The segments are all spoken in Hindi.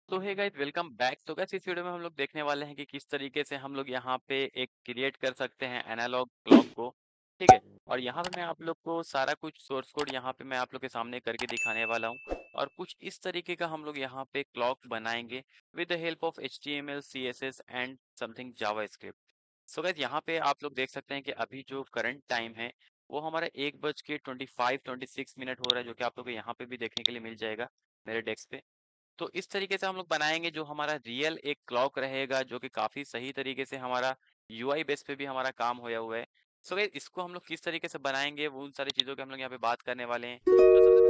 तो हे गाइस वेलकम बैक। तो गाइस इस वीडियो में हम लोग देखने वाले हैं कि किस तरीके से हम लोग यहाँ पे एक क्रिएट कर सकते हैं एनालॉग क्लॉक को। ठीक है। और यहाँ पे मैं आप लोग को सारा कुछ सोर्स कोड यहाँ पे मैं आप लोग के सामने करके दिखाने वाला हूँ। और कुछ इस तरीके का हम लोग यहाँ पे क्लॉक बनाएंगे with the help of HTML CSS and something JavaScript. So guys यहाँ पे आप लोग देख सकते हैं कि अभी जो करंट टाइम है वो हमारा 1:25-26 मिनट हो रहा है, जो कि आप लोग को यहाँ पे भी देखने के लिए मिल जाएगा मेरे डेस्क पे। तो इस तरीके से हम लोग बनाएंगे जो हमारा रियल एक क्लॉक रहेगा, जो कि काफी सही तरीके से हमारा UI बेस पे भी हमारा काम होया हुआ है। सो गाइस इसको हम लोग किस तरीके से बनाएंगे वो उन सारी चीजों की हम लोग यहाँ पे बात करने वाले हैं। तो सबसे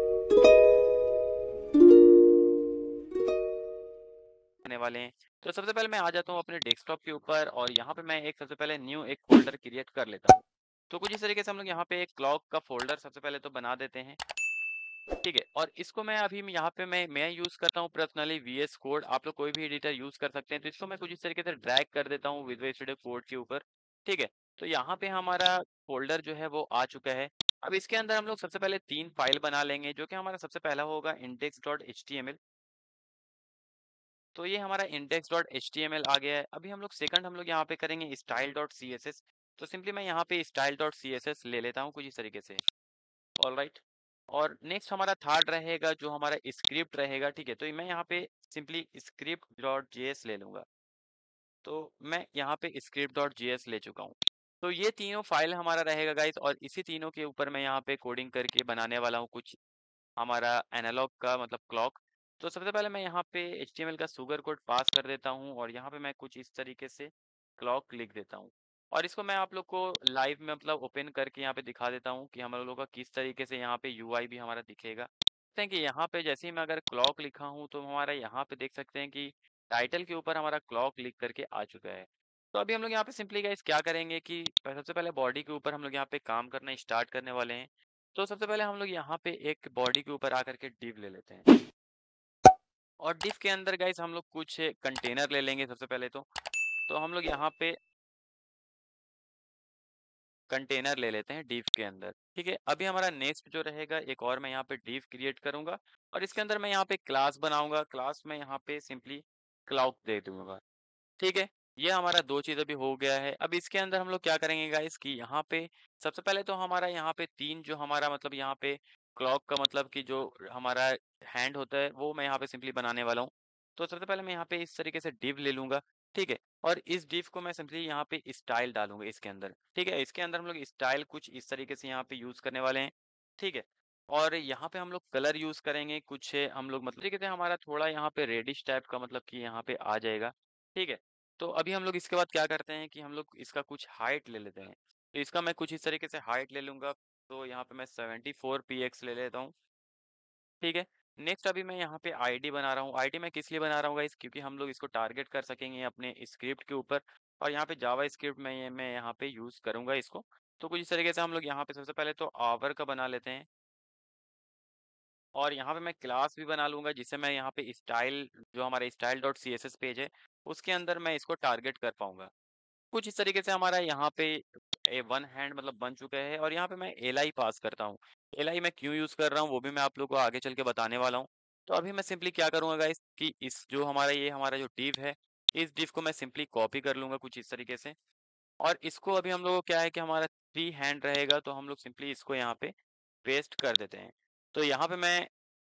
करने वाले हैं तो सबसे पहले मैं आ जाता हूँ अपने डेस्कटॉप के ऊपर और यहाँ पे मैं एक सबसे पहले न्यू एक फोल्डर क्रिएट कर लेता हूँ। तो कुछ इस तरीके से हम लोग यहाँ पे एक क्लॉक का फोल्डर सबसे पहले तो बना देते हैं। ठीक है। और इसको मैं अभी यहाँ पे मैं यूज करता हूँ पर्सनली VS कोड। आप लोग कोई भी एडिटर यूज कर सकते हैं। तो इसको मैं कुछ इस तरीके से ड्रैग कर देता हूँ विजुअल स्टूडियो कोड के ऊपर। ठीक है। तो यहाँ पे हमारा फोल्डर जो है वो आ चुका है। अब इसके अंदर हम लोग सबसे पहले 3 फाइल बना लेंगे, जो कि हमारा सबसे पहला होगा index.html। तो ये हमारा index.html आ गया है। अभी हम लोग यहाँ पे करेंगे style.css। तो सिंपली मैं यहाँ पे style.css ले लेता हूँ कुछ इस तरीके से। ऑलराइट। और नेक्स्ट हमारा थर्ड रहेगा जो हमारा स्क्रिप्ट रहेगा। ठीक है। तो मैं यहाँ पे सिंपली script.js ले लूंगा। तो मैं यहाँ पे script.js ले चुका हूँ। तो ये तीनों फाइल हमारा रहेगा गाइस, और इसी तीनों के ऊपर मैं यहाँ पे कोडिंग करके बनाने वाला हूँ कुछ हमारा एनालॉग का मतलब क्लॉक। तो सबसे पहले मैं यहाँ पे HTML का सुगर कोड पास कर देता हूँ और यहाँ पे मैं कुछ इस तरीके से क्लॉक लिख देता हूँ। और इसको मैं आप लोग को लाइव में मतलब ओपन करके यहाँ पे दिखा देता हूँ कि हम लोगों का किस तरीके से यहाँ पे UI भी हमारा दिखेगा। देखते हैं कि यहाँ पे जैसे ही मैं अगर क्लॉक लिखा हूँ तो हमारा यहाँ पे देख सकते हैं कि टाइटल के ऊपर हमारा क्लॉक लिख करके आ चुका है। तो अभी हम लोग यहाँ पे सिंपली गाइस क्या करेंगे कि सबसे पहले बॉडी के ऊपर हम लोग यहाँ पे काम करना स्टार्ट करने वाले हैं। तो सबसे पहले हम लोग यहाँ पे एक बॉडी के ऊपर आकर के डिव ले लेते हैं। और डिव के अंदर गाइस हम लोग कुछ कंटेनर ले लेंगे सबसे पहले तो हम लोग यहाँ पे कंटेनर ले लेते हैं डिव के अंदर। ठीक है। अभी हमारा नेक्स्ट जो रहेगा एक और मैं यहाँ पे डिव क्रिएट करूंगा और इसके अंदर मैं यहाँ पे क्लास बनाऊंगा। क्लास में यहाँ पे सिंपली क्लाउड दे दूंगा। ठीक है। ये हमारा 2 चीज़ अभी हो गया है। अब इसके अंदर हम लोग क्या करेंगे गाइस कि यहाँ पे सबसे पहले तो हमारा यहाँ पे 3 जो हमारा मतलब यहाँ पे क्लॉक का मतलब कि जो हमारा हैंड होता है वो मैं यहाँ पे सिंपली बनाने वाला हूँ। तो सबसे पहले मैं यहाँ पे इस तरीके से डिव ले लूंगा। ठीक है। और इस डिव को मैं सिंपली यहाँ पे स्टाइल डालूंगा इसके अंदर। ठीक है। इसके अंदर हम लोग स्टाइल कुछ इस तरीके से यहाँ पे यूज करने वाले हैं। ठीक है। और यहाँ पे हम लोग कलर यूज करेंगे कुछ हम लोग मतलब तरीके से हमारा थोड़ा यहाँ पे रेडिश टाइप का मतलब कि यहाँ पे आ जाएगा। ठीक है। तो अभी हम लोग इसके बाद क्या करते हैं कि हम लोग इसका कुछ हाइट ले लेते हैं। तो इसका मैं कुछ इस तरीके से हाइट ले लूंगा। तो यहाँ पे मैं 74 px ले लेता हूँ। ठीक है। नेक्स्ट अभी मैं यहाँ पे आईडी बना रहा हूँ। आईडी मैं किस लिए बना रहा हूँ गाइस, क्योंकि हम लोग इसको टारगेट कर सकेंगे अपने स्क्रिप्ट के ऊपर। और यहाँ पे जावा स्क्रिप्ट में मैं यहाँ पे यूज करूंगा इसको। तो कुछ इस तरीके से हम लोग यहाँ पे सबसे पहले तो आवर का बना लेते हैं। और यहाँ पे मैं क्लास भी बना लूंगा जिसे मैं यहाँ पे स्टाइल जो हमारा स्टाइल डॉट CSS पेज है उसके अंदर मैं इसको टारगेट कर पाऊंगा। कुछ इस तरीके से हमारा यहाँ पे वन हैंड मतलब बन चुका है। और यहाँ पे मैं एल पास करता हूँ। एल मैं क्यों यूज कर रहा हूँ वो भी मैं आप लोगों को आगे चल के बताने वाला हूँ। तो अभी मैं सिंपली क्या करूंगा गाइस कि इस जो हमारा जो div है इस div को मैं सिंपली कॉपी कर लूंगा कुछ इस तरीके से। और इसको अभी हम लोगों को क्या है कि हमारा 3 हैंड रहेगा तो हम लोग सिंपली इसको यहाँ पे पेस्ट कर देते हैं। तो यहाँ पे मैं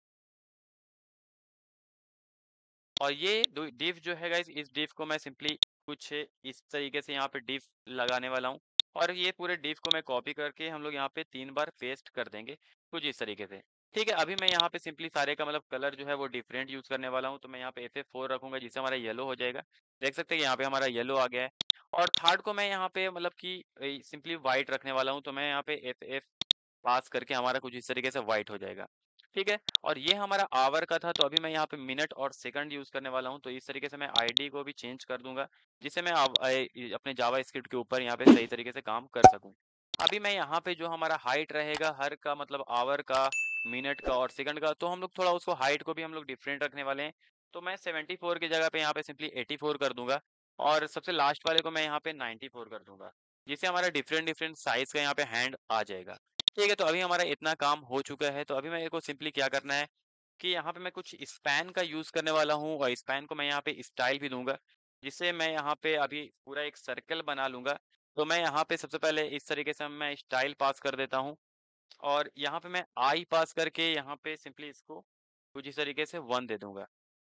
और ये div जो है गाइस इस div को मैं सिंपली कुछ इस तरीके से यहाँ पे div लगाने वाला हूँ। और ये पूरे div को मैं कॉपी करके हम लोग यहाँ पे 3 बार पेस्ट कर देंगे कुछ इस तरीके से। ठीक है। अभी मैं यहाँ पे सिंपली सारे का मतलब कलर जो है वो डिफरेंट यूज करने वाला हूँ। तो मैं यहाँ पे FF4 रखूंगा जिससे हमारा येलो हो जाएगा। देख सकते हैं कि यहाँ पे हमारा येलो आ गया है। और थर्ड को मैं यहाँ पे मतलब कि सिंपली व्हाइट रखने वाला हूँ। तो मैं यहाँ पे FF पास करके हमारा कुछ इस तरीके से व्हाइट हो जाएगा। ठीक है। और ये हमारा आवर का था तो अभी मैं यहाँ पे मिनट और सेकंड यूज करने वाला हूँ। तो इस तरीके से मैं आईडी को भी चेंज कर दूंगा जिससे मैं अपने जावा स्क्रिप्ट के ऊपर यहाँ पे सही तरीके से काम कर सकूँ। अभी मैं यहाँ पे जो हमारा हाइट रहेगा हर का मतलब आवर का मिनट का और सेकंड का, तो हम लोग थोड़ा उसको हाइट को भी हम लोग डिफरेंट रखने वाले हैं। तो मैं 74 की जगह पे यहाँ पे सिंपली 84 कर दूंगा। और सबसे लास्ट वाले को मैं यहाँ पे 94 कर दूंगा जिससे हमारा डिफरेंट डिफरेंट साइज का यहाँ पे हैंड आ जाएगा। ठीक है। तो अभी हमारा इतना काम हो चुका है। तो अभी मेरे को सिंपली क्या करना है कि यहाँ पे मैं कुछ स्पैन का यूज़ करने वाला हूँ और स्पैन को मैं यहाँ पे स्टाइल भी दूँगा, जिससे मैं यहाँ पे अभी पूरा एक सर्कल बना लूँगा। तो मैं यहाँ पे सबसे पहले इस तरीके से मैं स्टाइल पास कर देता हूँ और यहाँ पे मैं आई पास करके यहाँ पे सिंपली इसको कुछ इस तरीके से 1 दे दूँगा।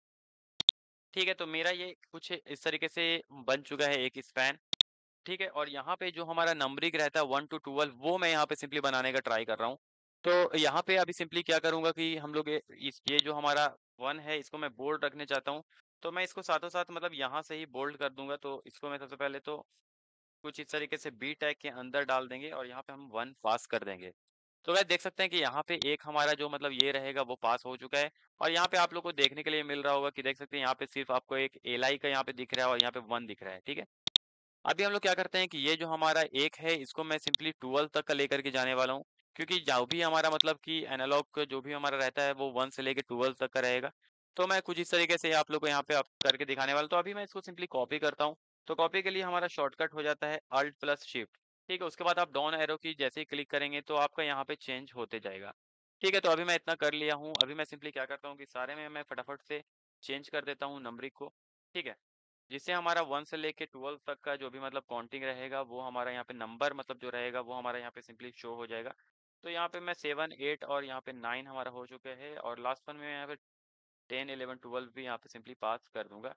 ठीक है, तो मेरा ये कुछ इस तरीके से बन चुका है एक स्पैन। ठीक है? और यहाँ पे जो हमारा नंबरिंग रहता है 1 टू 12 वो मैं यहाँ पे सिंपली बनाने का ट्राई कर रहा हूँ। तो यहाँ पे अभी सिंपली क्या करूँगा कि हम लोग ये जो हमारा 1 है इसको मैं बोल्ड रखने चाहता हूँ। तो मैं इसको साथों-साथ मतलब यहाँ से ही बोल्ड कर दूँगा। तो इसको मैं सबसे पहले तो कुछ इस तरीके से बी टैग के अंदर डाल देंगे और यहाँ पे हम 1 पास कर देंगे। तो गाइस देख सकते हैं कि यहाँ पे एक हमारा जो मतलब ये रहेगा वो पास हो चुका है और यहाँ पे आप लोग को देखने के लिए मिल रहा होगा कि देख सकते हैं यहाँ पे सिर्फ़ आपको एक एल-आई का यहाँ पे दिख रहा है और यहाँ पे 1 दिख रहा है, ठीक है? अभी हम लोग क्या करते हैं कि ये जो हमारा एक है इसको मैं सिंपली 12 तक का लेकर के जाने वाला हूँ क्योंकि जो भी हमारा मतलब कि एनालॉग जो भी हमारा रहता है वो 1 से लेके 12 तक का रहेगा। तो मैं कुछ इस तरीके से आप लोग को यहाँ पे आप करके दिखाने वाला हूँ। तो अभी मैं इसको सिंपली कॉपी करता हूँ। तो कॉपी के लिए हमारा शॉर्टकट हो जाता है अल्ट प्लस शिफ्ट। ठीक है, उसके बाद आप डाउन एरो की जैसे ही क्लिक करेंगे तो आपका यहाँ पे चेंज होते जाएगा। ठीक है, तो अभी मैं इतना कर लिया हूँ। अभी मैं सिंपली क्या करता हूँ कि सारे में मैं फटाफट से चेंज कर देता हूँ नंबरिंग को। ठीक है, जिससे हमारा 1 से लेके 12 तक का जो भी मतलब काउंटिंग रहेगा वो हमारा यहाँ पे नंबर मतलब जो रहेगा वो हमारा यहाँ पे सिंपली शो हो जाएगा। तो यहाँ पे मैं 7, 8 और यहाँ पे 9 हमारा हो चुके हैं और लास्ट वन में यहाँ पे 10, 11, 12 भी यहाँ पे सिंपली पास कर दूंगा।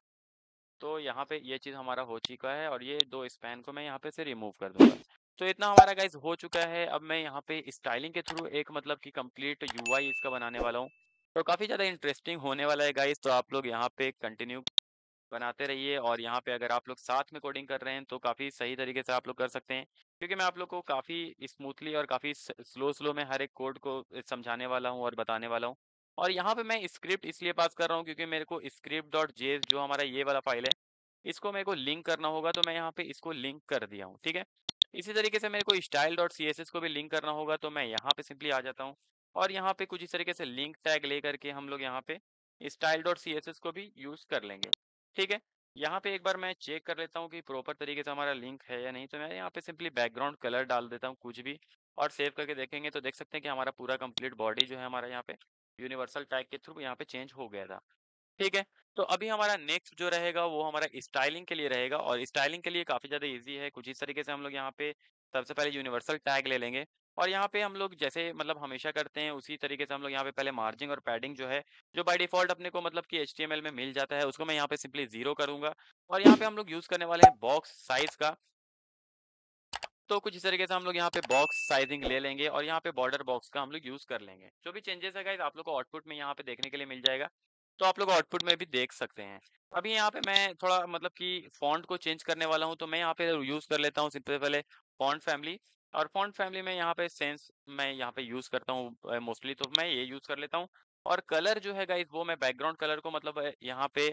तो यहाँ पे ये चीज़ हमारा हो चुका है और ये 2 स्पैन को मैं यहाँ पे से रिमूव कर दूंगा। तो इतना हमारा गाइस हो चुका है। अब मैं यहाँ पे स्टाइलिंग के थ्रू एक मतलब कि कंप्लीट यूआई इसका बनाने वाला हूँ। तो काफ़ी ज़्यादा इंटरेस्टिंग होने वाला है गाइस। तो आप लोग यहाँ पे कंटिन्यू बनाते रहिए और यहाँ पे अगर आप लोग साथ में कोडिंग कर रहे हैं तो काफ़ी सही तरीके से आप लोग कर सकते हैं क्योंकि मैं आप लोग को काफ़ी स्मूथली और काफ़ी स्लो स्लो में हर एक कोड को समझाने वाला हूँ और बताने वाला हूँ। और यहाँ पे मैं स्क्रिप्ट इसलिए पास कर रहा हूँ क्योंकि मेरे को स्क्रिप्ट डॉट जेएस जो हमारा ये वाला फाइल है इसको मेरे को लिंक करना होगा। तो मैं यहाँ पे इसको लिंक कर दिया हूँ। ठीक है, इसी तरीके से मेरे को style dot C S S को भी लिंक करना होगा। तो मैं यहाँ पे सिंपली आ जाता हूँ और यहाँ पे कुछ इस तरीके से लिंक टैग ले करके हम लोग यहाँ पे style dot C S S को भी यूज़ कर लेंगे। ठीक है, यहाँ पे एक बार मैं चेक कर लेता हूँ कि प्रॉपर तरीके से हमारा लिंक है या नहीं। तो मैं यहाँ पे सिंपली बैकग्राउंड कलर डाल देता हूँ कुछ भी और सेव करके देखेंगे तो देख सकते हैं कि हमारा पूरा कंप्लीट बॉडी जो है हमारा यहाँ पे यूनिवर्सल टैग के थ्रू यहाँ पे चेंज हो गया था। ठीक है, तो अभी हमारा नेक्स्ट जो रहेगा वो हमारा स्टाइलिंग के लिए रहेगा और स्टाइलिंग के लिए काफ़ी ज़्यादा ईज़ी है। कुछ इस तरीके से हम लोग यहाँ पे सबसे पहले यूनिवर्सल टैग ले लेंगे और यहाँ पे हम लोग जैसे मतलब हमेशा करते हैं उसी तरीके से हम लोग यहाँ पे पहले मार्जिन और पैडिंग जो है, जो बाय डिफ़ॉल्ट अपने को मतलब कि एचटीएमएल में मिल जाता है, उसको मैं यहाँ पे सिंपली 0 करूँगा और यहाँ पे हम लोग यूज़ करने वाले हैं बॉक्स साइज़ का। तो कुछ इस तरीके से हम लोग यहाँ पे बॉक्स साइजिंग ले लेंगे और यहाँ पे बॉर्डर बॉक्स का हम लोग यूज़ कर लेंगे। जो भी चेंजेस है गाइस आप लोग को आउटपुट में यहाँ पे देखने के लिए मिल जाएगा। तो आप लोग आउटपुट में भी देख सकते हैं। अभी यहाँ पे मैं थोड़ा मतलब कि फ़ॉन्ट को चेंज करने वाला हूँ, तो मैं यहाँ पे यूज़ कर लेता हूँ सबसे पहले फ़ॉन्ट फैमिली और फ़ॉन्ट फैमिली में यहाँ पे सेंस मैं यहाँ पे यूज़ करता हूँ मोस्टली तो मैं ये यूज़ कर लेता हूँ। और कलर जो है गाइस वो मैं बैकग्राउंड कलर को मतलब यहाँ पे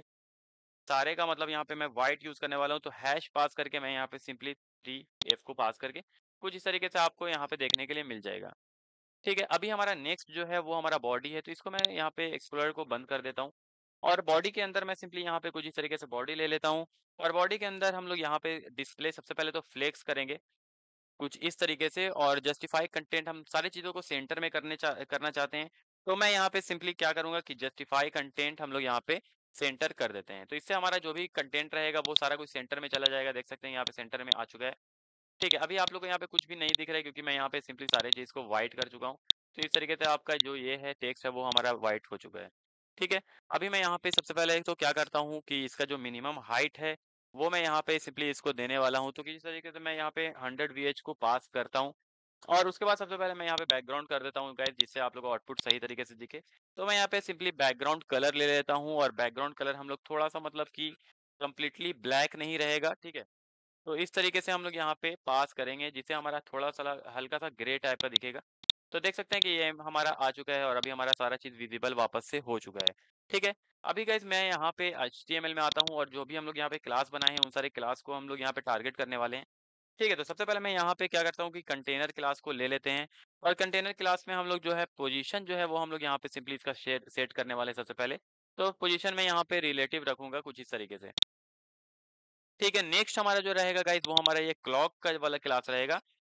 सारे का मतलब यहाँ पे मैं व्हाइट यूज़ करने वाला हूँ। तो हैश पास करके मैं यहाँ पे सिंपली 3F को पास करके कुछ इस तरीके से आपको यहाँ पे देखने के लिए मिल जाएगा। ठीक है, अभी हमारा नेक्स्ट जो है वो हमारा बॉडी है। तो इसको मैं यहाँ पे एक्सप्लोरर को बंद कर देता हूँ और बॉडी के अंदर मैं सिंपली यहाँ पे कुछ इस तरीके से बॉडी ले लेता हूँ और बॉडी के अंदर हम लोग यहाँ पे डिस्प्ले सबसे पहले तो फ्लेक्स करेंगे कुछ इस तरीके से और जस्टिफाई कंटेंट हम सारी चीज़ों को सेंटर में करना चाहते हैं। तो मैं यहाँ पे सिंपली क्या करूँगा कि जस्टिफाई कंटेंट हम लोग यहाँ पे सेंटर कर देते हैं। तो इससे हमारा जो भी कंटेंट रहेगा वो सारा कुछ सेंटर में चला जाएगा। देख सकते हैं यहाँ पे सेंटर में आ चुका है। ठीक है, अभी आप लोग को यहाँ पे कुछ भी नहीं दिख रहा है क्योंकि मैं यहाँ पे सिंपली सारे चीज़ को व्हाइट कर चुका हूँ। तो इस तरीके से आपका जो ये है टेक्स्ट है वो हमारा व्हाइट हो चुका है। ठीक है, अभी मैं यहाँ पे सबसे पहले तो क्या करता हूँ कि इसका जो मिनिमम हाइट है वो मैं यहाँ पे सिंपली इसको देने वाला हूँ। तो किस तरीके से मैं यहाँ पे 100 वीएच को पास करता हूँ और उसके बाद सबसे पहले मैं यहाँ पे बैकग्राउंड कर देता हूँ गाइस जिससे आप लोगों को आउटपुट सही तरीके से दिखे। तो मैं यहाँ पे सिंपली बैकग्राउंड कलर ले लेता हूँ और बैकग्राउंड कलर हम लोग थोड़ा-सा मतलब कि कंप्लीटली ब्लैक नहीं रहेगा, ठीक है? तो इस तरीके से हम लोग यहाँ पे पास करेंगे जिससे हमारा थोड़ा-सा हल्का-सा ग्रे टाइप का दिखेगा। तो देख सकते हैं कि ये हमारा आ चुका है और अभी हमारा सारा चीज़ विज़िबल वापस से हो चुका है। ठीक है? अभी गाइज़ मैं यहाँ पे एचटीएमएल में आता हूँ और जो भी हम लोग यहाँ पे क्लास बनाए हैं उन सारे क्लास को हम लोग यहाँ पे टारगेट करने वाले हैं। ठीक है, तो सबसे पहले मैं यहाँ पे क्या करता हूँ कि कंटेनर क्लास को ले लेते हैं और कंटेनर क्लास में हम लोग जो है पोजीशन जो है वो हम लोग यहाँ पे सिंपली इसका सेट करने वाले हैं सबसे पहले। तो पोजीशन में यहाँ पे रिलेटिव रखूँगा कुछ इस तरीके से। ठीक है, नेक्स्ट हमारा जो रहेगा गाइस वो हमारा ये क्लॉक का वाला क्लास रहेगा।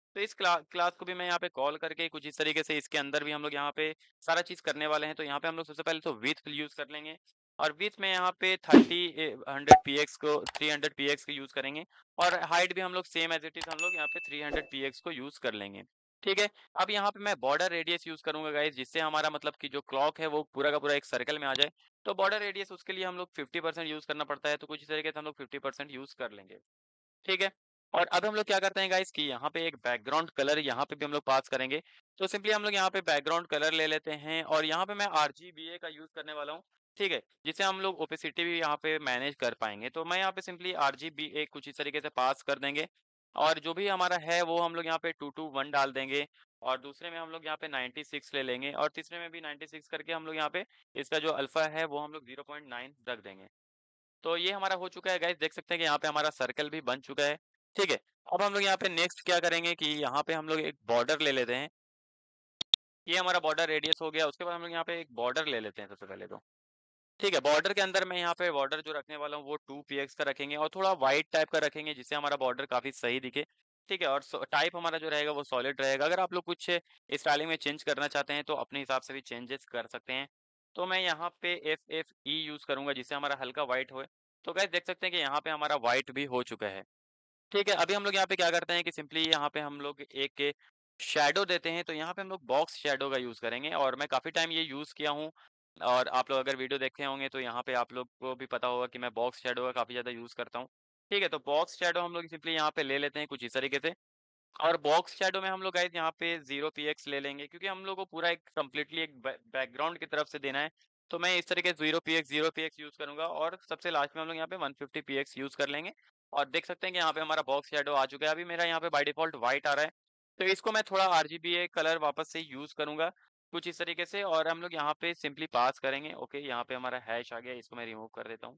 तो इस क्लास को भी मैं यहाँ पे कॉल करके कुछ इस तरीके से इसके अंदर भी हम लोग यहाँ पे सारा चीज़ करने वाले हैं। तो यहाँ पे हम लोग सबसे पहले तो विड्थ यूज़ कर लेंगे और विड्थ में यहाँ पे 100 पीएक्स को 300 पीएक्स को यूज़ करेंगे और हाइट भी हम लोग सेम एज़ इट इज़ हम लोग यहाँ पे 300 पीएक्स को यूज़ कर लेंगे। ठीक है? अब यहाँ पे मैं बॉर्डर रेडियस यूज़ करूँगा गाइस, जिससे हमारा मतलब कि जो क्लॉक है वो पूरा का पूरा एक सर्कल में आ जाए। तो बॉर्डर रेडियस उसके लिए हम लोग 50% यूज़ करना पड़ता है, तो कुछ इस तरीके से हम लोग 50% यूज़ कर लेंगे। ठीक है? और अब हम लोग क्या करते हैं गाइस कि यहाँ पे एक बैकग्राउंड कलर यहाँ पे भी हम लोग पास करेंगे। तो सिंपली हम लोग यहाँ पे बैकग्राउंड कलर ले लेते हैं और यहाँ पे मैं आरजीबीए का यूज़ करने वाला हूँ। ठीक है? जिससे हम लोग ओपेसिटी भी यहाँ पे मैनेज कर पाएँगे। तो मैं यहाँ पे सिंपली आरजीबीए कुछ इस तरीके से पास कर देंगे और जो भी हमारा है वो हम लोग यहाँ पे 221 डाल देंगे और दूसरे में हम लोग यहाँ पे 96 ले लेंगे और तीसरे में भी 96 करके हम लोग यहाँ पे इसका जो अल्फा है वो हम लोग 0.9 रख देंगे। तो ये हमारा हो चुका है गाइस, देख सकते हैं कि यहाँ पे हमारा सर्कल भी बन चुका है। ठीक है? अब हम लोग यहाँ पे नेक्स्ट क्या करेंगे कि यहाँ पे हम लोग एक बॉर्डर ले लेते हैं। ये हमारा बॉर्डर रेडियस हो गया, उसके बाद हम लोग यहाँ पे एक बॉर्डर ले लेते हैं सबसे पहले तो। ठीक है? बॉर्डर के अंदर मैं यहाँ पे बॉर्डर जो रखने वाला हूँ वो 2 पीएक्स का रखेंगे और थोड़ा वाइड टाइप का रखेंगे जिससे हमारा बॉर्डर काफ़ी सही दिखे। ठीक है? और टाइप हमारा जो रहेगा वो सॉलिड रहेगा। अगर आप लोग कुछ स्टाइलिंग में चेंज करना चाहते हैं तो अपने हिसाब से भी चेंजेस कर सकते हैं। तो मैं यहाँ पे एफएफई यूज़ करूँगा जिससे हमारा हल्का व्हाइट होए। तो गाइस देख सकते हैं कि यहाँ पे हमारा व्हाइट भी हो चुका है। ठीक है, अभी हम लोग यहाँ पे क्या करते हैं कि सिंपली यहाँ पे हम लोग एक शैडो देते हैं, तो यहाँ पे हम लोग बॉक्स शैडो का यूज़ करेंगे और मैं काफ़ी टाइम ये यूज़ किया हूँ और आप लोग अगर वीडियो देखे होंगे तो यहाँ पे आप लोग को भी पता होगा कि मैं बॉक्स शैडो का काफ़ी ज़्यादा यूज़ करता हूँ। ठीक है, तो बॉक्स शैडो हम लोग सिंपली यहाँ पे ले लेते हैं कुछ इस तरीके से और बॉक्स शैडो में हम लोग गाइस यहाँ पे 0 पीएक्स ले लेंगे क्योंकि हम लोग को पूरा एक कंप्लीटली एक बैकग्राउंड की तरफ से देना है। तो मैं इस तरीके से 0 पीएक्स यूज़ करूँगा और सबसे लास्ट में हम लोग यहाँ पे 150 पीएक्स यूज़ कर लेंगे और देख सकते हैं कि यहाँ पे हमारा बॉक्स शैडो आ चुका है। अभी मेरा यहाँ पे बाय डिफ़ॉल्ट व्हाइट आ रहा है। तो इसको मैं थोड़ा आरजीबीए कलर वापस से यूज़ करूँगा कुछ इस तरीके से और हम लोग यहाँ पे सिंपली पास करेंगे। ओके, यहाँ पे हमारा हैश आ गया, इसको मैं रिमूव कर देता हूँ।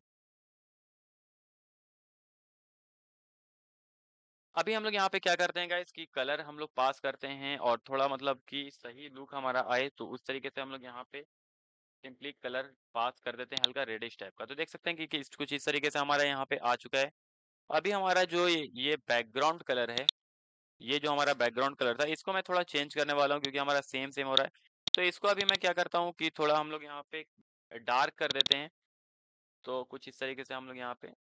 अभी हम लोग यहाँ पे क्या करते हैं गाइस कि कलर हम लोग पास करते हैं और थोड़ा मतलब कि सही लुक हमारा आए तो उस तरीके से हम लोग यहाँ पे सिंपली कलर पास कर देते हैं हल्का रेडिश टाइप का। तो देख सकते हैं कि कुछ इस तरीके से हमारा यहाँ पे आ चुका है। अभी हमारा जो ये बैकग्राउंड कलर है, ये जो हमारा बैकग्राउंड कलर था इसको मैं थोड़ा चेंज करने वाला हूँ क्योंकि हमारा सेम सेम हो रहा है। तो इसको अभी मैं क्या करता हूँ कि थोड़ा हम लोग यहाँ पे डार्क कर देते हैं। तो कुछ इस तरीके से हम लोग यहाँ पे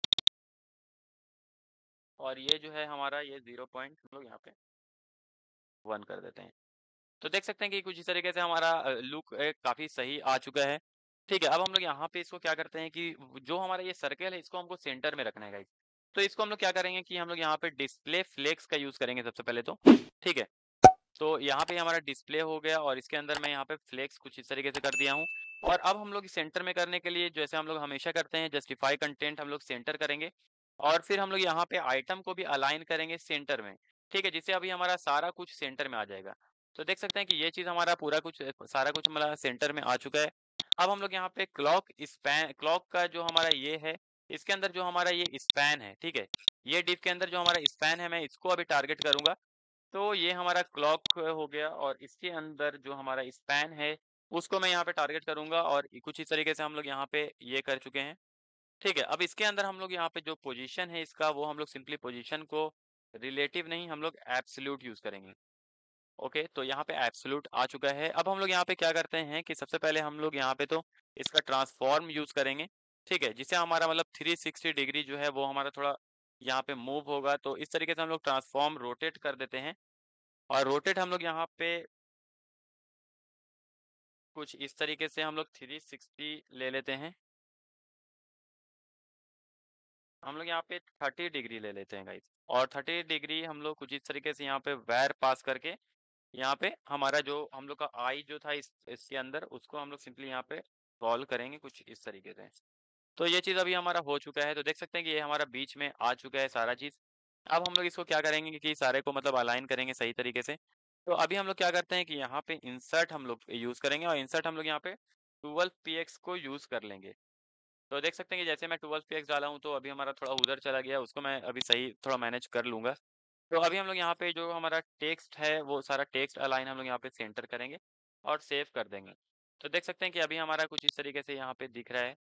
और ये जो है हमारा ये 0 पॉइंट हम लोग यहाँ पे 1 कर देते हैं। तो देख सकते हैं कि कुछ इस तरीके से हमारा लुक काफ़ी सही आ चुका है। ठीक है, अब हम लोग यहाँ पे इसको क्या करते हैं कि जो हमारा ये सर्कल है इसको हमको सेंटर में रखना है गाइस। तो इसको हम लोग क्या करेंगे कि हम लोग यहाँ पे डिस्प्ले फ्लेक्स का यूज़ करेंगे सबसे पहले तो। ठीक है, तो यहाँ पे हमारा डिस्प्ले हो गया और इसके अंदर मैं यहाँ पे फ्लेक्स कुछ इस तरीके से कर दिया हूँ। और अब हम लोग सेंटर में करने के लिए जैसे हम लोग हमेशा करते हैं जस्टिफाई कंटेंट हम लोग सेंटर करेंगे और फिर हम लोग यहाँ पे आइटम को भी अलाइन करेंगे सेंटर में। ठीक है, जिससे अभी हमारा सारा कुछ सेंटर में आ जाएगा। तो देख सकते हैं कि ये चीज़ हमारा पूरा कुछ सारा कुछ हमारा सेंटर में आ चुका है। अब हम लोग यहाँ पे क्लॉक का जो हमारा ये है, इसके अंदर जो हमारा ये स्पैन है, ठीक है? ये डिव के अंदर जो हमारा स्पैन है मैं इसको अभी टारगेट करूँगा। तो ये हमारा क्लॉक हो गया और इसके अंदर जो हमारा स्पैन है, उसको मैं यहाँ पे टारगेट करूँगा और कुछ इस तरीके से हम लोग यहाँ पे ये कर चुके हैं। ठीक है, अब इसके अंदर हम लोग यहाँ पे जो पोजीशन है इसका वो हम लोग सिंपली पोजीशन को रिलेटिव नहीं हम लोग एब्सोल्यूट यूज़ करेंगे। ओके, तो यहाँ पे एब्सोल्यूट आ चुका है। अब हम लोग यहाँ पे क्या करते हैं कि सबसे पहले हम लोग यहाँ पे तो इसका ट्रांसफॉर्म यूज़ करेंगे। ठीक है, जिससे हमारा मतलब 360 डिग्री जो है वो हमारा थोड़ा यहाँ पे मूव होगा। तो इस तरीके से हम लोग ट्रांसफॉर्म रोटेट कर देते हैं और रोटेट हम लोग यहाँ पे कुछ इस तरीके से हम लोग 360 ले लेते हैं। हम लोग यहाँ पे 30 डिग्री ले लेते हैं गाइस और 30 डिग्री हम लोग कुछ इस तरीके से यहाँ पे वायर पास करके यहाँ पे हमारा जो हम लोग का आई जो था इसके अंदर उसको हम लोग सिंपली यहाँ पे सॉल्व करेंगे कुछ इस तरीके से। तो ये चीज़ अभी हमारा हो चुका है, तो देख सकते हैं कि ये हमारा बीच में आ चुका है सारा चीज़। अब हम लोग इसको क्या करेंगे कि सारे को मतलब अलाइन करेंगे सही तरीके से। तो अभी हम लोग क्या करते हैं कि यहाँ पे इंसर्ट हम लोग यूज़ करेंगे और इंसर्ट हम लोग यहाँ पे 12 पीएक्स को यूज़ कर लेंगे। तो देख सकते हैं कि जैसे मैं 12 पीएक्स डाला हूँ तो अभी हमारा थोड़ा उधर चला गया, उसको मैं अभी सही थोड़ा मैनेज कर लूँगा। तो अभी हम लोग यहाँ पे जो हमारा टेक्स्ट है वो सारा टेक्स्ट अलाइन हम लोग यहाँ पे सेंटर करेंगे और सेव कर देंगे। तो देख सकते हैं कि अभी हमारा कुछ इस तरीके से यहाँ पे दिख रहा है।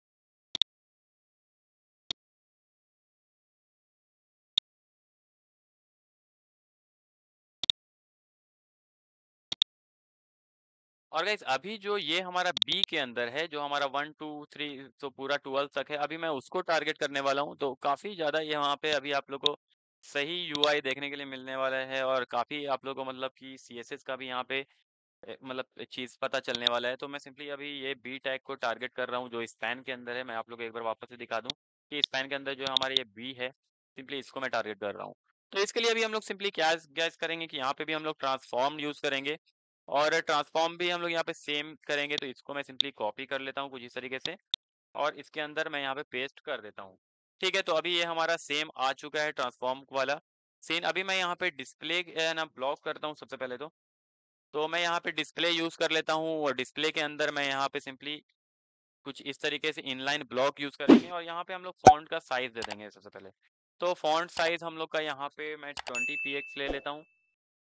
और गाइस अभी जो ये हमारा बी के अंदर है, जो हमारा 1 2 3 तो पूरा 12 तक है, अभी मैं उसको टारगेट करने वाला हूँ। तो काफ़ी ज़्यादा यहाँ पे अभी आप लोग को सही यूआई देखने के लिए मिलने वाला है, और काफ़ी आप लोग को मतलब कि सीएसएस का भी यहाँ पे मतलब चीज़ पता चलने वाला है। तो मैं सिंपली अभी ये बी टैग को टारगेट कर रहा हूँ, जो स्पैन के अंदर है। मैं आप लोग को एक बार वापस से दिखा दूँ कि स्पैन के अंदर जो हमारा ये बी है, सिंपली इसको मैं टारगेट कर रहा हूँ। तो इसके लिए अभी हम लोग सिंपली क्या गैस करेंगे कि यहाँ पे भी हम लोग ट्रांसफॉर्म यूज़ करेंगे, और ट्रांसफॉर्म भी हम लोग यहाँ पे सेम करेंगे। तो इसको मैं सिंपली कॉपी कर लेता हूँ कुछ इस तरीके से, और इसके अंदर मैं यहाँ पे पेस्ट कर देता हूँ। ठीक है, तो अभी ये हमारा सेम आ चुका है ट्रांसफॉर्म वाला सीन। अभी मैं यहाँ पे डिस्प्ले ना ब्लॉक करता हूँ सबसे पहले तो मैं यहाँ पे डिस्प्ले यूज़ कर लेता हूँ, और डिस्प्ले के अंदर मैं यहाँ पे सिंपली कुछ इस तरीके से इनलाइन ब्लॉक यूज़ करेंगे, और यहाँ पे हम लोग फ़ॉन्ट का साइज़ दे देंगे सबसे पहले। तो फ़ॉन्ट साइज़ हम लोग का यहाँ पे मैं 20 पीएक्स ले लेता हूँ।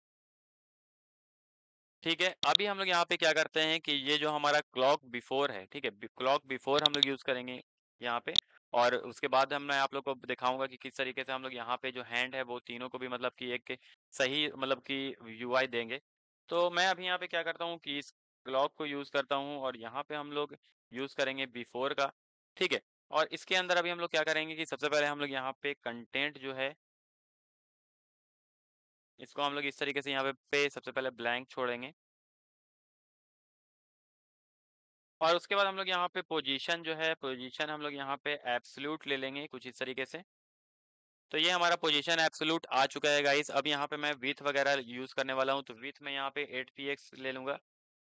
ठीक है, अभी हम लोग यहाँ पे क्या करते हैं कि ये जो हमारा क्लॉक बिफोर है, ठीक है? क्लॉक बिफोर हम लोग यूज़ करेंगे यहाँ पे, और उसके बाद मैं आप लोग को दिखाऊँगा कि किस तरीके से हम लोग यहाँ पे जो हैंड है वो तीनों को भी मतलब कि एक सही मतलब कि यूआई देंगे। तो मैं अभी यहाँ पे क्या करता हूँ कि इस क्लॉक को यूज़ करता हूँ, और यहाँ पे हम लोग यूज़ करेंगे बिफोर का, ठीक है? और इसके अंदर अभी हम लोग क्या करेंगे कि सबसे पहले हम लोग यहाँ पे कंटेंट जो है, इसको हम लोग इस तरीके से यहाँ पे सबसे पहले ब्लैंक छोड़ेंगे। और उसके बाद हम लोग यहाँ पे पोजीशन जो है, पोजीशन हम लोग यहाँ पे एब्सोल्यूट ले लेंगे कुछ इस तरीके से। तो ये हमारा पोजीशन एब्सोल्यूट आ चुका है गाइस। अब यहाँ पे मैं विड्थ वगैरह यूज़ करने वाला हूँ, तो विड्थ मैं यहाँ पे 8 पीएक्स ले लूँगा,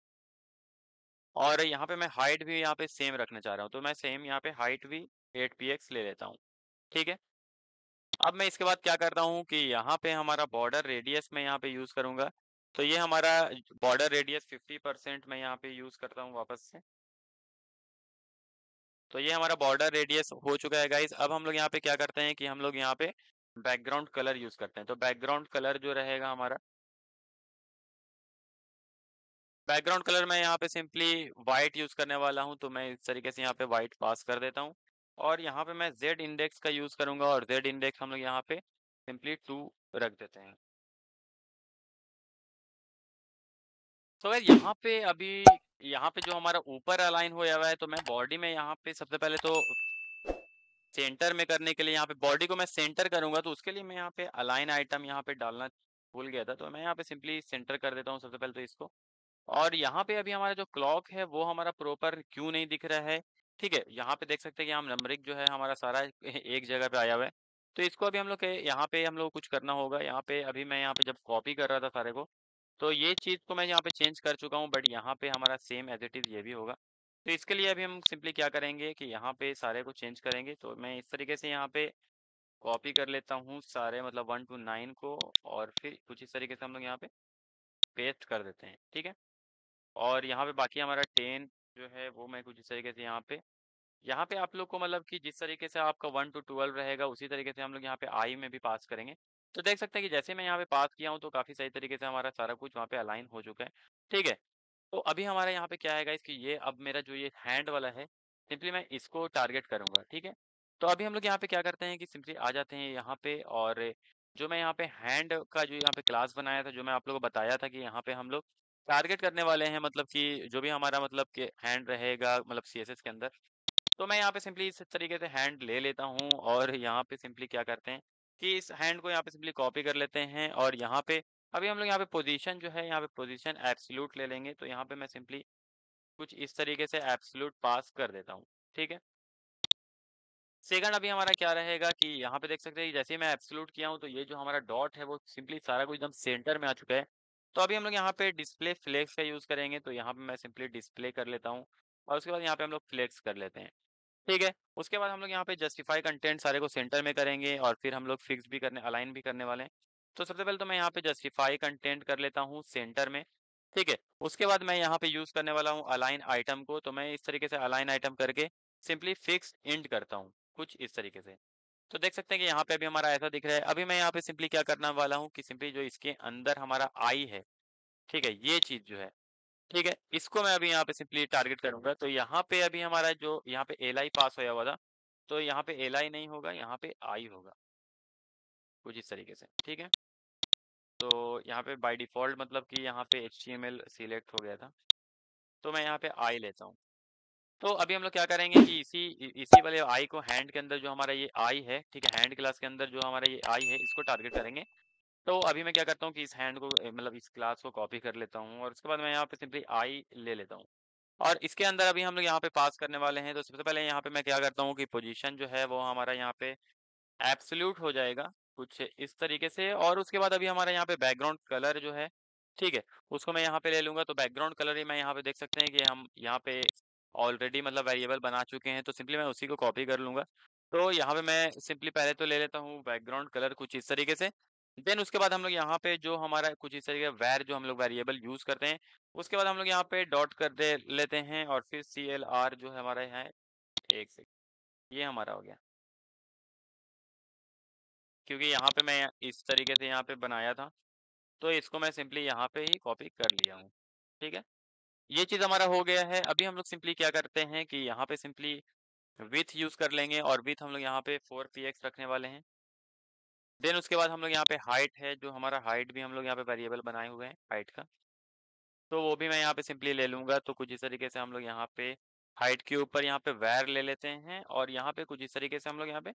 और यहाँ पे मैं हाइट भी यहाँ पे सेम रखना चाह रहा हूँ, तो मैं सेम यहाँ पे हाइट भी 8 पीएक्स ले लेता हूँ, ठीक है। अब मैं इसके बाद क्या करता हूँ कि यहाँ पे हमारा बॉर्डर रेडियस मैं यहाँ पे यूज़ करूँगा। तो ये हमारा बॉर्डर रेडियस 50% मैं यहाँ पे यूज़ करता हूँ वापस से। तो ये हमारा बॉर्डर रेडियस हो चुका है गाइस। अब हम लोग यहाँ पे क्या करते हैं कि हम लोग यहाँ पे बैकग्राउंड कलर यूज़ करते हैं। तो बैकग्राउंड कलर जो रहेगा हमारा, बैकग्राउंड कलर मैं यहाँ पे सिंपली वाइट यूज़ करने वाला हूँ, तो मैं इस तरीके से यहाँ पे वाइट पास कर देता हूँ। और यहाँ पे मैं जेड इंडेक्स का यूज़ करूँगा, और जेड इंडेक्स हम लोग यहाँ पे सिंपली 2 रख देते हैं। तो गाइस यहाँ पे अभी यहाँ पे जो हमारा ऊपर अलाइन होया हुआ है, तो मैं बॉडी में यहाँ पे सबसे पहले तो सेंटर में करने के लिए यहाँ पे बॉडी को मैं सेंटर करूँगा, तो उसके लिए मैं यहाँ पे अलाइन आइटम यहाँ पे डालना भूल गया था। तो मैं यहाँ पे सिंपली सेंटर कर देता हूँ सबसे पहले तो इसको। और यहाँ पे अभी हमारा जो क्लॉक है वो हमारा प्रॉपर क्यों नहीं दिख रहा है, ठीक है? यहाँ पे देख सकते हैं कि हम नंबरिंग जो है हमारा सारा एक जगह पे आया हुआ है। तो इसको अभी हम लोग के यहाँ पे हम लोग को कुछ करना होगा। यहाँ पे अभी मैं यहाँ पे जब कॉपी कर रहा था सारे को, तो ये चीज़ को मैं यहाँ पे चेंज कर चुका हूँ, बट यहाँ पे हमारा सेम एज़ इट इज़ ये भी होगा। तो इसके लिए अभी हम सिंपली क्या करेंगे कि यहाँ पे सारे को चेंज करेंगे। तो मैं इस तरीके से यहाँ पे कॉपी कर लेता हूँ सारे मतलब 1 टू 9 को, और फिर कुछ इस तरीके से हम लोग यहाँ पे पेस्ट कर देते हैं, ठीक है? और यहाँ पे बाकी हमारा 10 जो है वो मैं कुछ इस तरीके से यहाँ पे आप लोग को मतलब कि जिस तरीके से आपका 1 टू 12 रहेगा, उसी तरीके से हम लोग यहाँ पे आई में भी पास करेंगे। तो देख सकते हैं कि जैसे मैं यहाँ पे पास किया हूँ, तो काफ़ी सही तरीके से हमारा सारा कुछ वहाँ पे अलाइन हो चुका है, ठीक है। तो अभी हमारे यहाँ पे क्या है गाइस कि ये अब मेरा जो ये हैंड वाला है, सिंपली मैं इसको टारगेट करूँगा, ठीक है। तो अभी हम लोग यहाँ पे क्या करते हैं कि सिंपली आ जाते हैं यहाँ पे, और जो मैं यहाँ पे हैंड का जो यहाँ पे क्लास बनाया था, जो मैं आप लोगों को बताया था कि यहाँ पे हम लोग टारगेट करने वाले हैं, मतलब कि जो भी हमारा मतलब कि हैंड रहेगा मतलब सीएसएस के अंदर। तो मैं यहाँ पे सिंपली इस तरीके से हैंड ले लेता हूँ, और यहाँ पे सिंपली क्या करते हैं कि इस हैंड को यहाँ पे सिंपली कॉपी कर लेते हैं, और यहाँ पे अभी हम लोग यहाँ पे पोजीशन जो है, यहाँ पे पोजीशन एब्सोल्यूट ले लेंगे। तो यहाँ पे मैं सिंपली कुछ इस तरीके से एब्सोल्यूट पास कर देता हूँ, ठीक है। सेकंड अभी हमारा क्या रहेगा कि यहाँ पे देख सकते हैं कि जैसे ही मैं एब्सोल्यूट किया हूँ, तो ये जो हमारा डॉट है वो सिंपली सारा कुछ एकदम सेंटर में आ चुका है। तो अभी हम लोग यहाँ पे डिस्प्ले फ्लेक्स का यूज़ करेंगे, तो यहाँ पे मैं सिंपली डिस्प्ले कर लेता हूँ, और उसके बाद यहाँ पे हम लोग फ्लेक्स कर लेते हैं। ठीक है, उसके बाद हम लोग यहाँ पे जस्टिफाई कंटेंट सारे को सेंटर में करेंगे, और फिर हम लोग फिक्स भी करने अलाइन भी करने वाले हैं। तो सबसे पहले तो मैं यहाँ पे जस्टिफाई कंटेंट कर लेता हूँ सेंटर में, ठीक है। उसके बाद मैं यहाँ पे यूज़ करने वाला हूँ अलाइन आइटम को, तो मैं इस तरीके से अलाइन आइटम करके सिंपली फिक्स इंड करता हूँ, कुछ इस तरीके से। तो देख सकते हैं कि यहाँ पे अभी हमारा ऐसा दिख रहा है। अभी मैं यहाँ पे सिंपली क्या करने वाला हूँ कि सिंपली जो इसके अंदर हमारा आई है, ठीक है, ये चीज़ जो है, ठीक है, इसको मैं अभी यहाँ पे सिंपली टारगेट करूँगा। तो यहाँ पे अभी हमारा जो यहाँ पे एल आई पास होया हुआ था, तो यहाँ पे एल आई नहीं होगा, यहाँ पे आई होगा, कुछ इस तरीके से, ठीक है। तो यहाँ पे बाय डिफ़ॉल्ट मतलब कि यहाँ पे एचटीएमएल सिलेक्ट हो गया था। तो मैं यहाँ पे आई लेता हूँ। तो अभी हम लोग क्या करेंगे कि इसी वाले आई को हैंड के अंदर जो हमारा ये आई है, ठीक है? हैंड क्लास के अंदर जो हमारा ये आई है, इसको टारगेट करेंगे। तो अभी मैं क्या करता हूँ कि इस हैंड को मतलब इस क्लास को कॉपी कर लेता हूँ और उसके बाद मैं यहाँ पे सिंपली आई ले लेता हूँ। और इसके अंदर अभी हम लोग यहाँ पे पास करने वाले हैं, तो सबसे पहले यहाँ पे मैं क्या करता हूँ कि पोजीशन जो है वो हमारा यहाँ पे एब्सोल्यूट हो जाएगा, कुछ इस तरीके से। और उसके बाद अभी हमारे यहाँ पे बैकग्राउंड कलर जो है, ठीक है, उसको मैं यहाँ पे ले लूँगा। तो बैकग्राउंड कलर ही मैं यहाँ पे देख सकते हैं कि हम यहाँ पे ऑलरेडी मतलब वेरिएबल बना चुके हैं, तो सिंपली मैं उसी को कॉपी कर लूँगा। तो यहाँ पे मैं सिंपली पहले तो ले लेता हूँ बैकग्राउंड कलर कुछ इस तरीके से। देन उसके बाद हम लोग यहाँ पे जो हमारा कुछ इस तरीके वैर जो हम लोग वेरिएबल यूज़ करते हैं, उसके बाद हम लोग यहाँ पे डॉट कर दे लेते हैं और फिर CLR जो है हमारा है, एक सेकंड, ये हमारा हो गया। क्योंकि यहाँ पे मैं इस तरीके से यहाँ पे बनाया था, तो इसको मैं सिंपली यहाँ पे ही कॉपी कर लिया हूँ, ठीक है? ये चीज़ हमारा हो गया है। अभी हम लोग सिंपली क्या करते हैं कि यहाँ पे सिंपली विड्थ यूज़ कर लेंगे और विड्थ हम लोग यहाँ पे 4px रखने वाले हैं। देन उसके बाद हम लोग यहाँ पे हाइट है, जो हमारा हाइट भी हम लोग यहाँ पे वेरिएबल बनाए हुए हैं हाइट का, तो वो भी मैं यहाँ पे सिंपली ले लूँगा। तो कुछ इस तरीके से हम लोग यहाँ पे हाइट के ऊपर यहाँ पे वैर ले लेते हैं और यहाँ पे कुछ इस तरीके से हम लोग यहाँ पे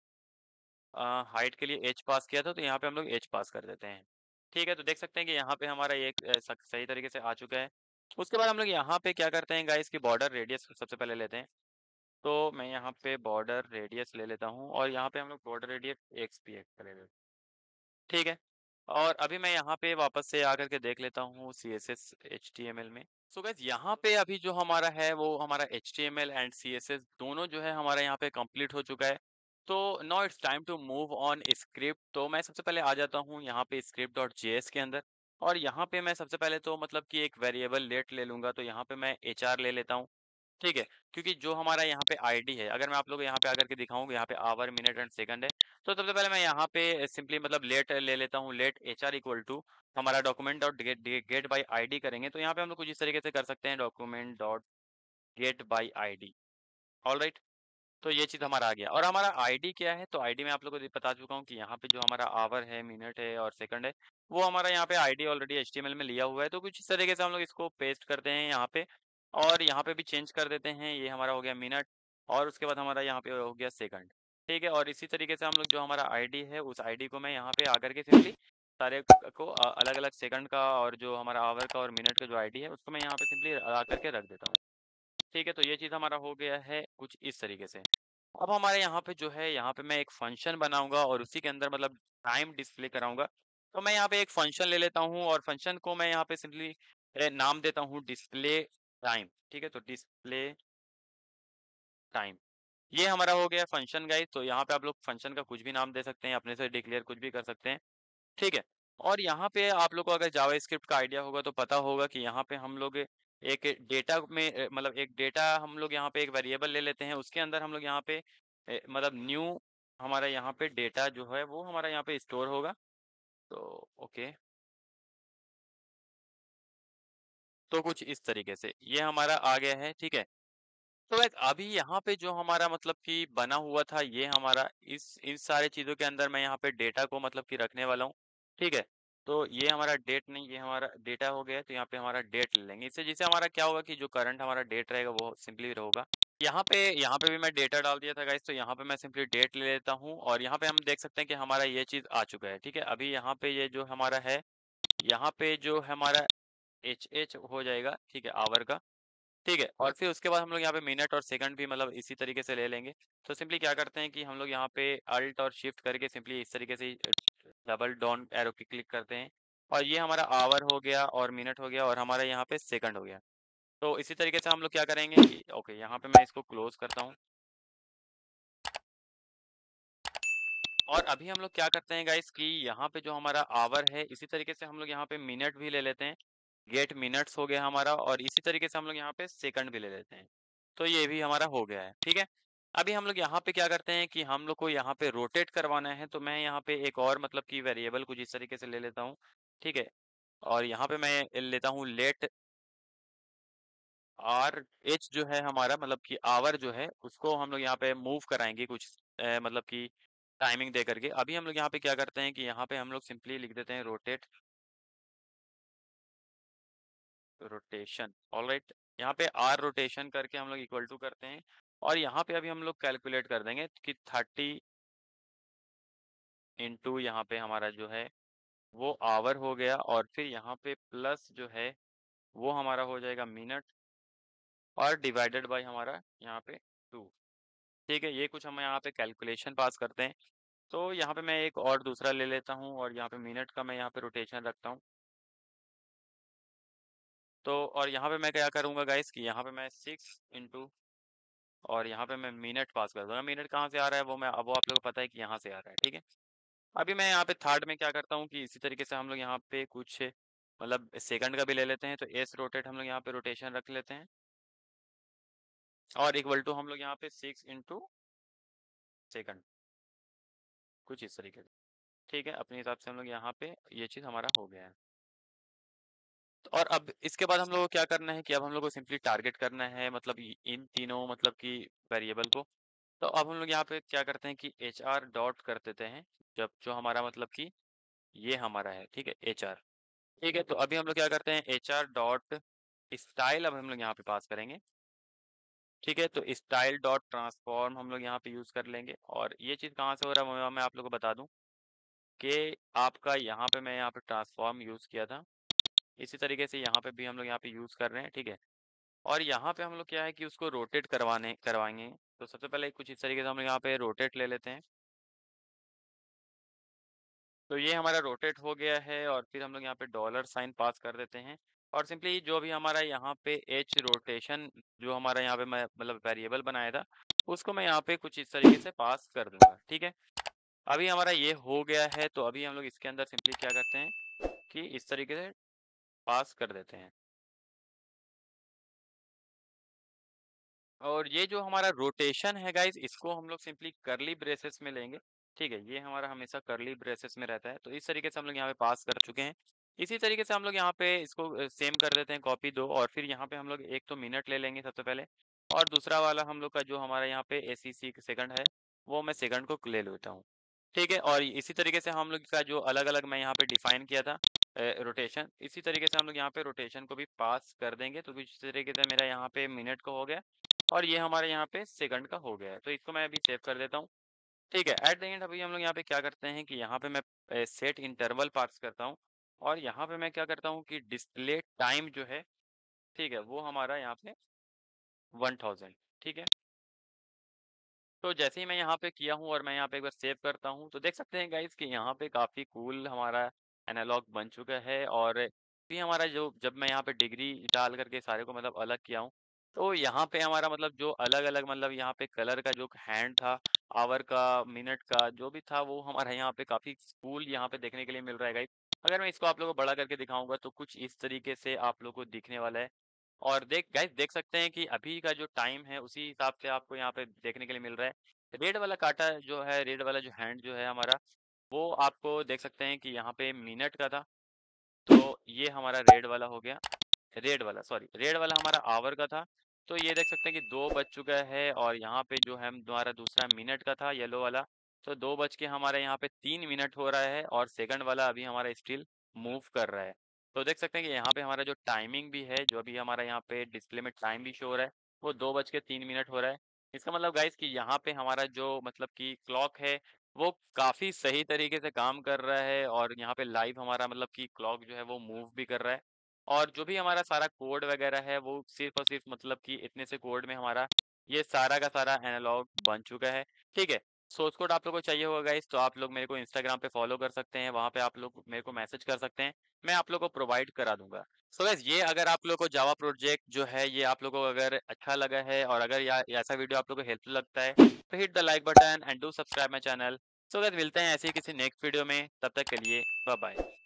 हाइट के लिए एच पास किया था, तो यहाँ पे हम लोग एच पास कर देते हैं। ठीक है, तो देख सकते हैं कि यहाँ पे हमारा ये सही तरीके से आ चुका है। उसके बाद हम लोग यहाँ पे क्या करते हैं गाइस कि बॉर्डर रेडियस सबसे पहले लेते हैं। तो मैं यहाँ पे बॉर्डर रेडियस ले लेता हूँ और यहाँ पे हम लोग बॉर्डर रेडियस XPX का ले लेते हैं। ठीक है, और अभी मैं यहाँ पे वापस से आकर के देख लेता हूँ CSS HTML में। सो गाइस यहाँ पे अभी जो हमारा है वो हमारा HTML एंड CSS दोनों जो है हमारा यहाँ पे कंप्लीट हो चुका है। तो now it's time to move on script. तो मैं सबसे पहले आ जाता हूँ यहाँ पे script.js के अंदर और यहाँ पे मैं सबसे पहले तो मतलब कि एक वेरिएबल लेट ले लूंगा। तो यहाँ पे मैं HR ले लेता हूँ, ठीक है? क्योंकि जो हमारा यहाँ पे आईडी है, अगर मैं आप लोगों को यहाँ पे आकर के दिखाऊँ, यहाँ पे आवर, मिनट एंड सेकंड है। तो सबसे पहले मैं यहाँ पे सिंपली मतलब लेट ले लेता हूँ। लेट HR इक्वल टू हमारा document dot get by ID करेंगे। तो यहाँ पे हम लोग कुछ इस तरीके से कर सकते हैं, document dot get by ID. Alright, तो ये चीज़ हमारा आ गया। और हमारा आईडी क्या है, तो आईडी मैं आप लोगों को बता चुका हूँ कि यहाँ पे जो हमारा आवर है, मिनट है और सेकंड है, वो हमारा यहाँ पे आईडी ऑलरेडी एचटीएमएल में लिया हुआ है। तो कुछ इस तरीके से हम लोग इसको पेस्ट करते हैं यहाँ पे और यहाँ पे भी चेंज कर देते हैं। ये हमारा हो गया मिनट और उसके बाद हमारा यहाँ पे हो गया सेकंड, ठीक है? और इसी तरीके से हम लोग जो हमारा आईडी है, उस आईडी को मैं यहाँ पे आकर के सिंपली सारे को अलग अलग सेकंड का और जो हमारा आवर का और मिनट का जो आईडी है, उसको मैं यहाँ पे सिंपली आकर के रख देता हूँ। ठीक है, तो ये चीज़ हमारा हो गया है कुछ इस तरीके से। अब हमारे यहाँ पे जो है, यहाँ पे मैं एक फंक्शन बनाऊँगा और उसी के अंदर मतलब टाइम डिस्प्ले कराऊँगा। तो मैं यहाँ पे एक फंक्शन ले लेता हूँ और फंक्शन को मैं यहाँ पे सिंपली नाम देता हूँ डिस्प्ले टाइम, ठीक है? तो डिस्प्ले टाइम, ये हमारा हो गया फंक्शन गाइस। तो यहाँ पे आप लोग फंक्शन का कुछ भी नाम दे सकते हैं, अपने से डिक्लेयर कुछ भी कर सकते हैं, ठीक है? और यहाँ पे आप लोग को अगर जावास्क्रिप्ट का आइडिया होगा तो पता होगा कि यहाँ पे हम लोग एक डेटा में मतलब एक डेटा हम लोग यहाँ पे एक वेरिएबल ले लेते हैं, उसके अंदर हम लोग यहाँ पे मतलब न्यू हमारा यहाँ पे डेटा जो है वो हमारा यहाँ पे स्टोर होगा। तो ओके, तो कुछ इस तरीके से ये हमारा आ गया है, ठीक है? तो गाइस अभी यहाँ पे जो हमारा मतलब कि बना हुआ था, ये हमारा इस सारे चीज़ों के अंदर मैं यहाँ पे डेटा को मतलब कि रखने वाला हूँ, ठीक है? तो ये हमारा डेट नहीं, ये हमारा डेटा हो गया। तो यहाँ पे हमारा डेट ले लेंगे, इससे जिससे हमारा क्या होगा कि जो करंट हमारा डेट रहेगा वो सिंपली होगा। यहाँ पे भी मैं डेटा डाल दिया था गाइस, तो यहाँ पे मैं सिंपली डेट ले लेता हूँ और यहाँ पे हम देख सकते हैं कि हमारा ये चीज़ आ चुका है, ठीक है? अभी यहाँ पे ये जो हमारा है, यहाँ पे जो हमारा एच हो जाएगा, ठीक है? आवर का, ठीक है? और फिर उसके बाद हम लोग यहाँ पे मिनट और सेकंड भी मतलब इसी तरीके से ले लेंगे। तो सिंपली क्या करते हैं कि हम लोग यहाँ पे अल्ट और शिफ्ट करके सिंपली इस तरीके से डबल डाउन एरो की क्लिक करते हैं और ये हमारा आवर हो गया और मिनट हो गया और हमारा यहाँ पे सेकंड हो गया। तो इसी तरीके से हम लोग क्या करेंगे कि ओके, यहाँ पे मैं इसको क्लोज करता हूँ। और अभी हम लोग क्या करते हैं गाइस कि यहाँ पे जो हमारा आवर है, इसी तरीके से हम लोग यहाँ पे मिनट भी ले लेते हैं। गेट मिनट्स हो गया हमारा और इसी तरीके से हम लोग यहाँ पे सेकंड भी ले लेते हैं। तो ये भी हमारा हो गया है, ठीक है? अभी हम लोग यहाँ पे क्या करते हैं कि हम लोग को यहाँ पे रोटेट करवाना है। तो मैं यहाँ पे एक और मतलब कि वेरिएबल कुछ इस तरीके से ले लेता हूँ, ठीक है? और यहाँ पे मैं लेता हूँ लेट आर एच जो है हमारा मतलब कि आवर जो है उसको हम लोग यहाँ पे मूव कराएंगे कुछ मतलब कि टाइमिंग दे करके। अभी हम लोग यहाँ पे क्या करते हैं कि यहाँ पे हम लोग सिंपली लिख देते हैं रोटेट रोटेशन। ऑलराइट, यहाँ पे r रोटेशन करके हम लोग इक्वल टू करते हैं और यहाँ पे अभी हम लोग कैलकुलेट कर देंगे कि 30 इंटू यहाँ पे हमारा जो है वो आवर हो गया और फिर यहाँ पे प्लस जो है वो हमारा हो जाएगा मिनट और डिवाइडेड बाय हमारा यहाँ पे 2। ठीक है, ये कुछ हम यहाँ पे कैलकुलेशन पास करते हैं। तो यहाँ पे मैं एक और दूसरा ले लेता हूँ और यहाँ पे मिनट का मैं यहाँ पे रोटेशन रखता हूँ। तो और यहाँ पे मैं क्या करूँगा गाइस कि यहाँ पे मैं 6 इंटू और यहाँ पे मैं मिनट पास कर दूंगा। मिनट कहाँ से आ रहा है वो आप लोगों को पता है कि यहाँ से आ रहा है। ठीक है, अभी मैं यहाँ पे थर्ड में क्या करता हूँ कि इसी तरीके से हम लोग यहाँ पे कुछ मतलब सेकंड का भी ले लेते हैं। तो एस रोटेट हम लोग यहाँ पे रोटेशन रख लेते हैं और इक्वल टू हम लोग यहाँ पे 6 इंटू सेकंड, कुछ इस तरीके से। ठीक है, अपने हिसाब से हम लोग यहाँ पे ये चीज़ हमारा हो गया है। तो और अब इसके बाद हम लोग को क्या करना है कि अब हम लोग को सिंपली टारगेट करना है मतलब इन तीनों मतलब कि वेरिएबल को। तो अब हम लोग यहाँ पे क्या करते हैं कि एच आर डॉट कर देते हैं, जब जो हमारा मतलब कि ये हमारा है। ठीक है, एच आर। ठीक है, तो अभी हम लोग क्या करते हैं एच आर डॉट स्टाइल अब हम लोग यहाँ पे पास करेंगे। ठीक है, तो स्टाइल डॉट ट्रांसफॉर्म हम लोग यहाँ पे यूज़ कर लेंगे और ये चीज़ कहाँ से हो रहा है मैं आप लोग को बता दूँ कि आपका यहाँ पे मैं यहाँ पे ट्रांसफॉर्म यूज़ किया था, इसी तरीके से यहाँ पे भी हम लोग यहाँ पे यूज़ कर रहे हैं। ठीक है, और यहाँ पे हम लोग क्या है कि उसको रोटेट करवाएंगे। तो सबसे पहले कुछ इस तरीके से हम लोग यहाँ पे रोटेट ले लेते हैं। तो ये हमारा रोटेट हो गया है और फिर हम लोग यहाँ पे डॉलर साइन पास कर देते हैं और सिंपली जो भी हमारा यहाँ पे एच रोटेशन जो हमारा यहाँ पे मैं मतलब वेरिएबल बनाया था उसको मैं यहाँ पे कुछ इस तरीके से पास कर दूंगा। ठीक है, अभी हमारा ये हो गया है। तो अभी हम लोग इसके अंदर सिंपली क्या करते हैं कि इस तरीके से पास कर देते हैं और ये जो हमारा रोटेशन है गाइज इसको हम लोग सिंपली करली ब्रेसेस में लेंगे। ठीक है, ये हमारा हमेशा करली ब्रेसेस में रहता है। तो इस तरीके से हम लोग यहाँ पे पास कर चुके हैं। इसी तरीके से हम लोग यहाँ पे इसको सेम कर देते हैं कॉपी दो और फिर यहाँ पे हम लोग एक तो मिनट ले लेंगे सबसे पहले और दूसरा वाला हम लोग का जो हमारा यहाँ पे ACC सेकंड है वो मैं सेकंड को ले लेता हूँ। ठीक है, और इसी तरीके से हम लोग का जो अलग अलग मैं यहाँ पे डिफाइन किया था रोटेशन, इसी तरीके से हम लोग यहाँ पे रोटेशन को भी पास कर देंगे। तो इस तरीके से मेरा यहाँ पे मिनट का हो गया और ये हमारे यहाँ पे सेकंड का हो गया है। तो इसको मैं अभी सेव कर देता हूँ। ठीक है, एट द एंड अभी हम लोग यहाँ पे क्या करते हैं कि यहाँ पे मैं सेट इंटरवल पास करता हूँ और यहाँ पे मैं क्या करता हूँ कि डिस्प्ले टाइम जो है ठीक है वो हमारा यहाँ पे 1000। ठीक है, तो जैसे ही मैं यहाँ पे किया हूँ और मैं यहाँ पे एक बार सेव करता हूँ तो देख सकते हैं गाइस कि यहाँ पे काफ़ी कूल हमारा एनालॉग बन चुका है। और भी हमारा जो जब मैं यहाँ पे डिग्री डाल करके सारे को मतलब अलग किया हूँ तो यहाँ पे हमारा मतलब जो अलग अलग मतलब यहाँ पे कलर का जो हैंड था, आवर का, मिनट का जो भी था वो हमारा यहाँ पे काफ़ी कूल यहाँ पे देखने के लिए मिल रहा है गाइस। अगर मैं इसको आप लोगों को बड़ा करके दिखाऊंगा तो कुछ इस तरीके से आप लोगों को दिखने वाला है। और देख सकते हैं कि अभी का जो टाइम है उसी हिसाब से आपको यहाँ पे देखने के लिए मिल रहा है। रेड वाला कांटा जो है, रेड वाला जो हैंड जो है हमारा वो आपको देख सकते हैं कि यहाँ पे मिनट का था। तो ये हमारा रेड वाला हो गया, रेड वाला सॉरी रेड वाला हमारा आवर का था। तो ये देख सकते हैं कि 2 बज चुका है और यहाँ पे जो है हमारा दूसरा मिनट का था येलो वाला। तो 2 बज के हमारे यहाँ पे 3 मिनट हो रहा है और सेकंड वाला अभी हमारा स्टिल मूव कर रहा है। तो देख सकते हैं कि यहाँ पे हमारा जो टाइमिंग भी है, जो अभी हमारा यहाँ पे डिस्प्ले में टाइम भी शो हो रहा है वो 2 बज के 3 मिनट हो रहा है। इसका मतलब गाइस कि यहाँ पे हमारा जो मतलब कि क्लॉक है वो काफ़ी सही तरीके से काम कर रहा है और यहाँ पे लाइव हमारा मतलब कि क्लॉक जो है वो मूव भी कर रहा है। और जो भी हमारा सारा कोड वगैरह है वो सिर्फ और सिर्फ मतलब कि इतने से कोड में हमारा ये सारा का सारा एनालॉग बन चुका है। ठीक है, सोर्स कोड आप लोगों को चाहिए होगा गाइस तो आप लोग मेरे को इंस्टाग्राम पे फॉलो कर सकते हैं, वहाँ पे आप लोग मेरे को मैसेज कर सकते हैं, मैं आप लोग को प्रोवाइड करा दूंगा। सो गाइस ये अगर आप लोग को जावा प्रोजेक्ट जो है ये आप लोगों को अगर अच्छा लगा है और अगर ऐसा वीडियो आप लोग को हेल्पफुल लगता है तो hit the like button and do subscribe my channel. So guys मिलते हैं ऐसे ही किसी नेक्स्ट वीडियो में, तब तक के लिए बाय बाय।